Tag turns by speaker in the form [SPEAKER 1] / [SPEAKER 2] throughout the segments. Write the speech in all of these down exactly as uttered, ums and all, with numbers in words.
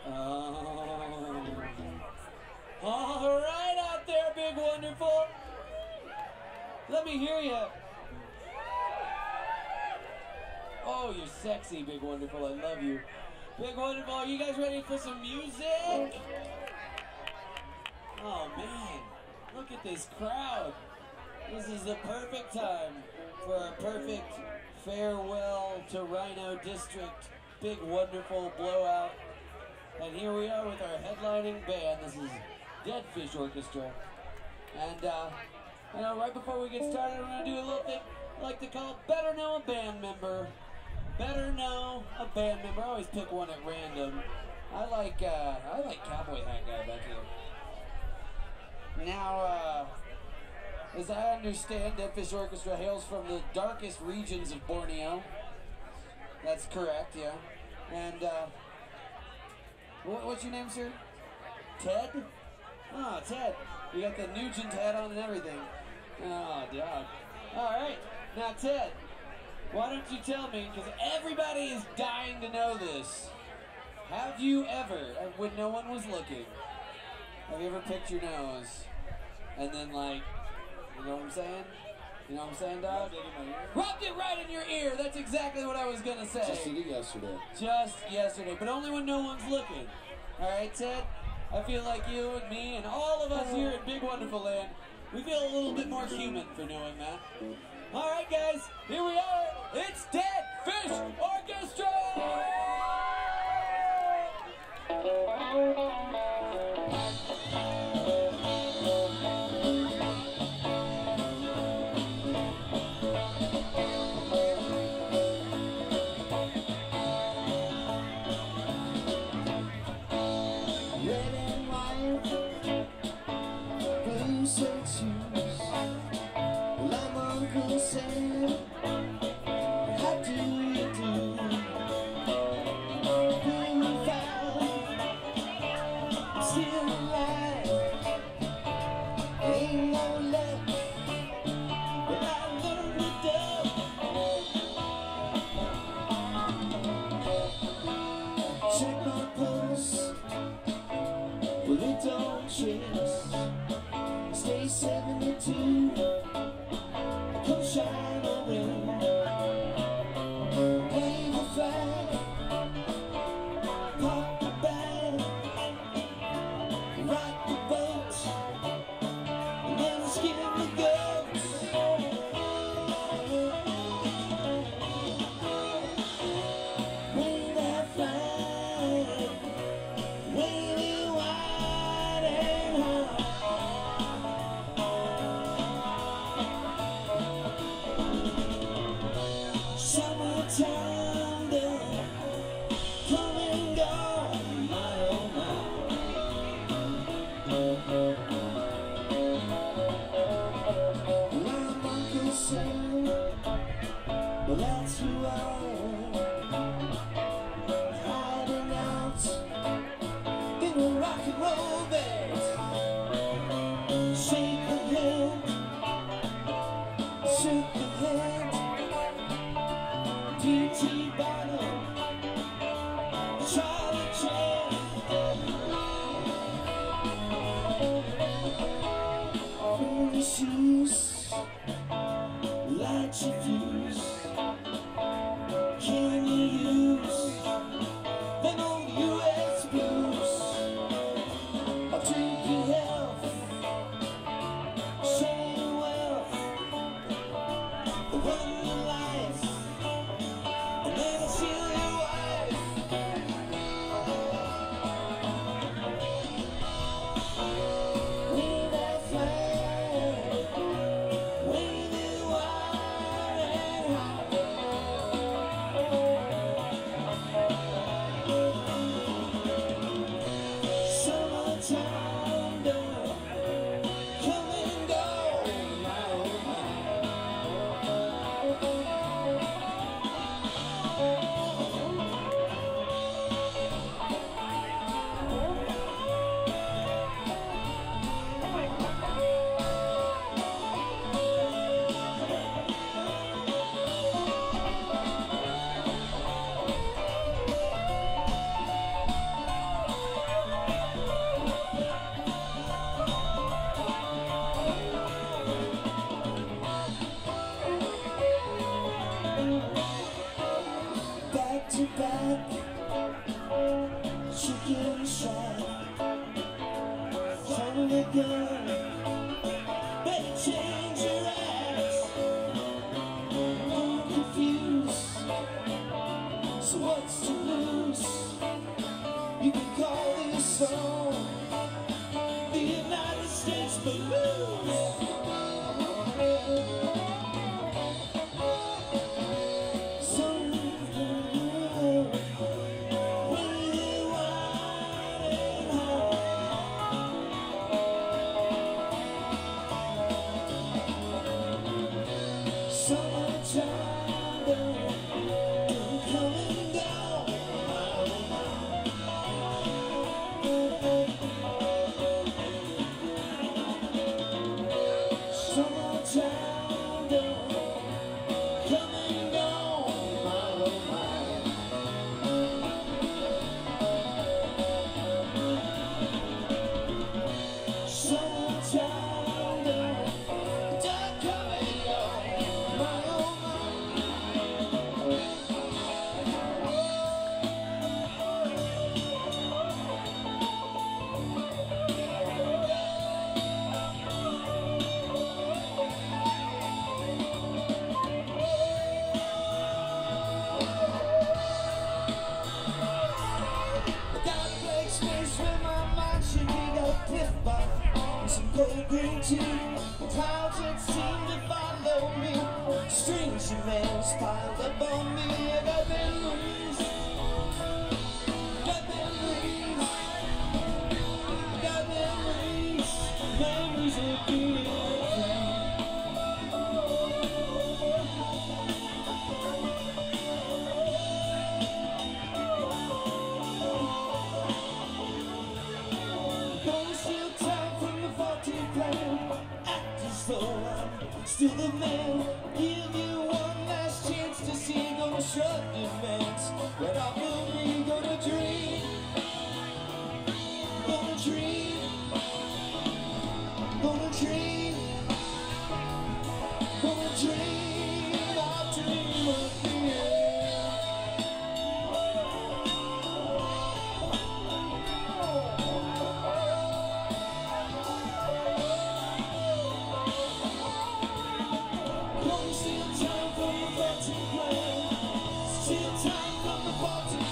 [SPEAKER 1] Oh. All right out there, Big Wonderful. Let me hear you. Oh, you're sexy, Big Wonderful. I love you. Big Wonderful, are you guys ready for some music? Oh, man. Look at this crowd. This is the perfect time for a perfect farewell to Rhino District. Big Wonderful blowout. And here we are with our headlining band. This is Dead Fish Orchestra. And, uh, you know, right before we get started, we're going to do a little thing I like to call Better Know a Band Member. Better Know a Band Member. I always pick one at random. I like, uh, I like Cowboy Hat Guy back here. Now, uh, as I understand, Dead Fish Orchestra hails from the darkest regions of Borneo. That's correct, yeah. And, uh, what, what's your name, sir? Ted? Oh, Ted. You got the Nugent hat on and everything. Oh, dog. All right. Now, Ted, why don't you tell me, because everybody is dying to know this. Have you ever, when no one was looking, have you ever picked your nose and then, like, you know what I'm saying? You know what I'm saying, dog? Rubbed it right in your ear. That's exactly what I was going to say.
[SPEAKER 2] Just did it yesterday.
[SPEAKER 1] Just yesterday, but only when no one's looking. All right, Ted? I feel like you and me and all of us here at Big Wonderful Land, we feel a little bit more human for doing that. All right, guys, here we are. It's Dead Fish Orchestra!
[SPEAKER 3] Stay seventy-two, come shine around, wave a flag, pop the band, rock the boat, and then skin the goats. Wave that flag, wave it wide and high. to back, chicken shack, son of a gun, better change your acts. I'm confused, so what's to lose? You can call this song the United States Blues. Summertime, don't coming down. Summertime, don't coming down. Summertime, don't coming down. Some cold green tea, clouds that seem to follow me, strings of nails piled up on me. I got memories, got memories, got memories, memories of being free. Still the man, give you one last chance to see. Gonna shut demands, but I will be gonna dream, gonna dream, gonna dream, gonna dream, I'll dream of you. Still time from the party.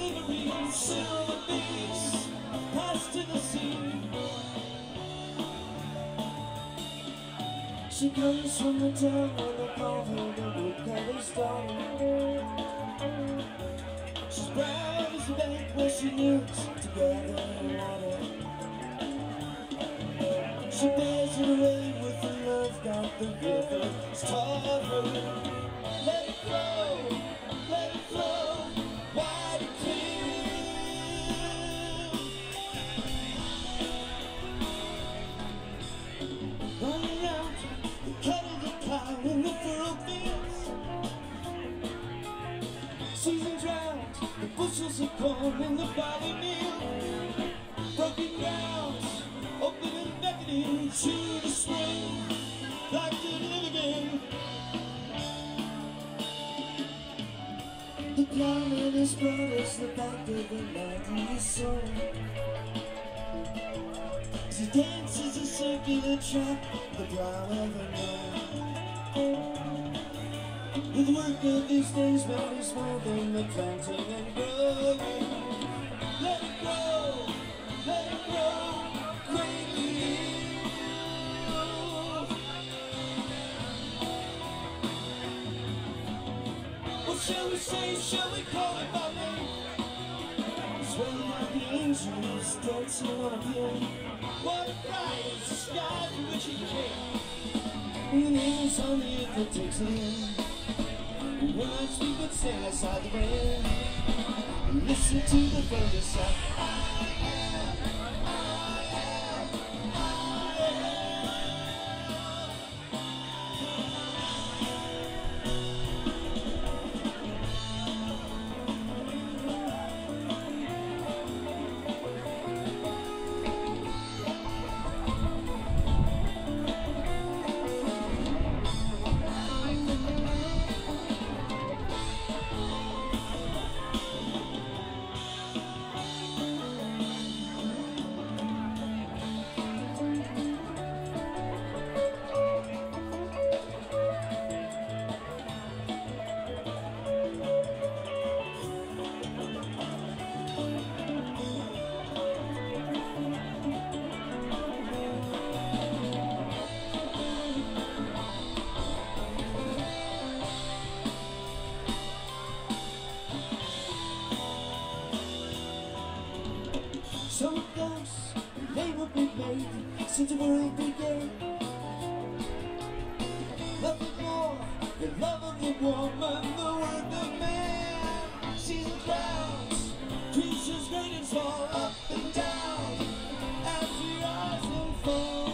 [SPEAKER 3] ivory and silver beads passed to the sea. She comes from the town where they call her the woodcutter stone. She's brown as a bank where she lives to gather water. She bears it away with the love that the river's taught her. Let it flow, let it flow, wide and clear. Running out, the kettle, the cow in the furrow fields. Season drought, the bushels of corn in the barley meal. Broken ground, open and beckoning to the spring, like to live again. The plowman has brought us the back of the ninetieth song. As he dances a circular track, the plow ever known. With the work of these days, man is more than the planting and growing. Let it grow, let it grow, greatly. What shall we say, shall we call it by name? Swaying like the angels dancing on a pier. What a prize, the sky from which he came. And the angels on the earth that takes him in. Words we would stand outside the rain. Listen to the thunder sound. So it goes, the name will be made since the world began. Nothing more, the love of the woman, the word of man. Season clouds, creatures great and small, up and down, as we rise and fall.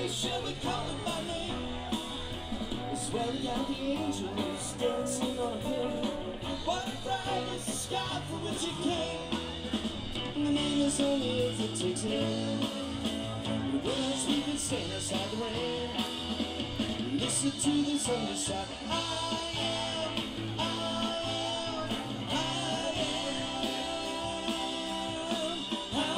[SPEAKER 3] face, shall we call it by name? Swelling out the angels, dancing on a pin. What bright is the sky for which it came? The name is on the earth that takes it in. The words we can stand aside the rain. Listen to this underside. I am, I am, I am, I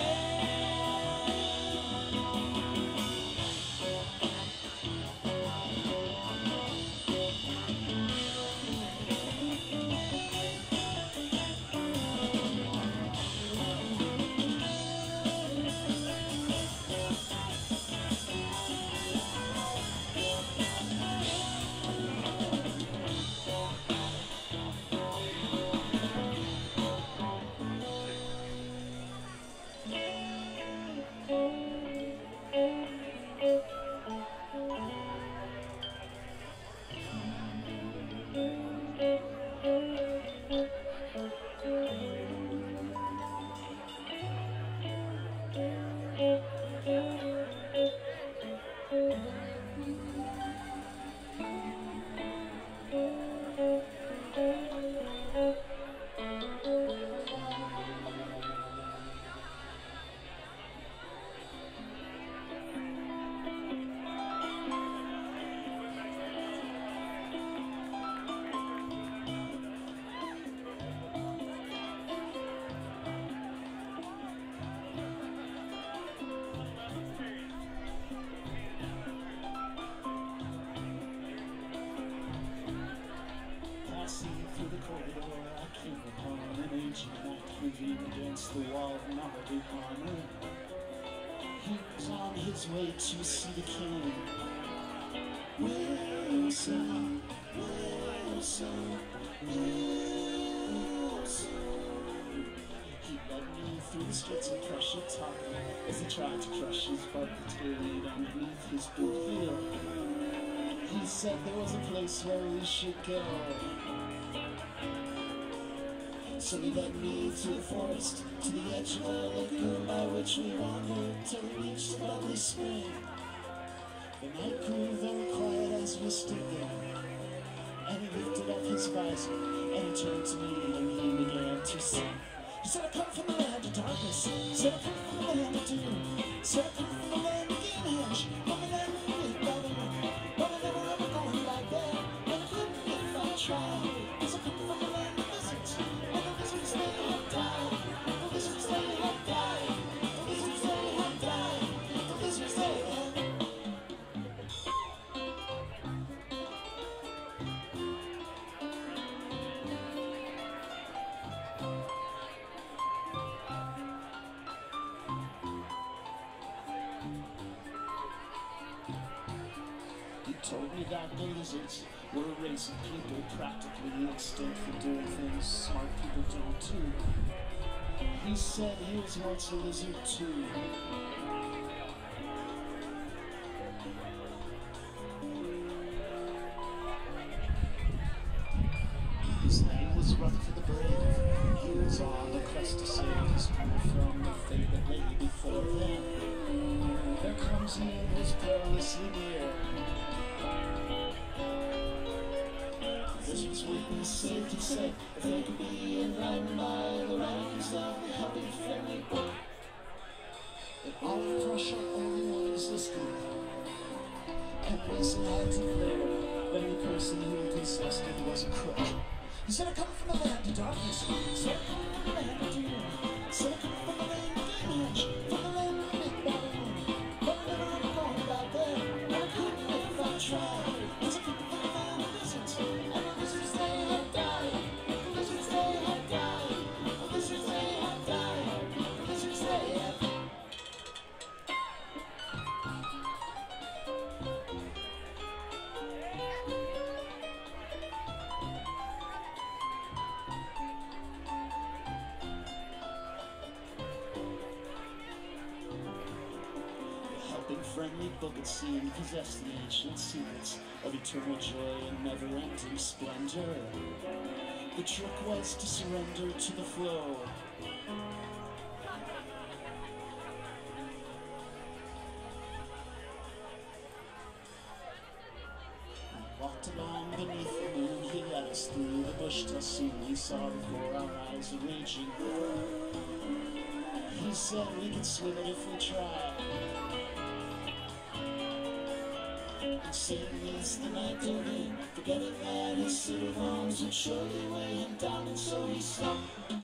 [SPEAKER 3] through the corridor, I came upon an ancient knight moving against the wall of knotted armor. He was on his way to see the king. Wilson, Wilson, Wilson. He led me through the streets of pressure top as he tried to crush his bug that laid underneath his boot heel. He said there was a place where we should go. So he led me through the forest, to the edge of the lagoon by which we wandered till we reached the lovely spring. The night grew very quiet as we stood there, and he lifted up his visor, and he turned to me and he began to sing. He said, I come from the land of darkness, he said, I come from the land of doom, he said, I come from the land of Gilgamesh, from the land of Big Brother, but I never ever going back there, and I couldn't if I tried, cause I come from the land of lizards. He told me that the lizards were a race of people practically extinct for doing things smart people don't too. He said he was once a lizard too. His name was Rough for the Brave. He was on the quest to save his people from the fate that lay before them. There comes he was perilously near. This was with me safe to say, if they could be enlightened by the writings of the helping friendly book. That all of Prussia only was the school. And Wilson had declared that the person who possessed it was a crook. He said, I come from the land of darkness, he said, I come from the land of doom, he said, I come from the land of Gilgamesh, from the land of Big Babylon, but I never ever going back there, and I couldn't if I tried, cause I come from the land of lizards, and the lizards they have died, the lizards they have died, the lizards they have died, the lizards they have died. Friendly book it seemed possessed the ancient secrets of eternal joy and never-ending splendor. The trick was to surrender to the flow. passed through the bush till soon we saw before our eyes a raging river. He said we could swim it if we tried. And Satan is the night to him, forgetting that his city arms would surely weigh him down, and so he stopped.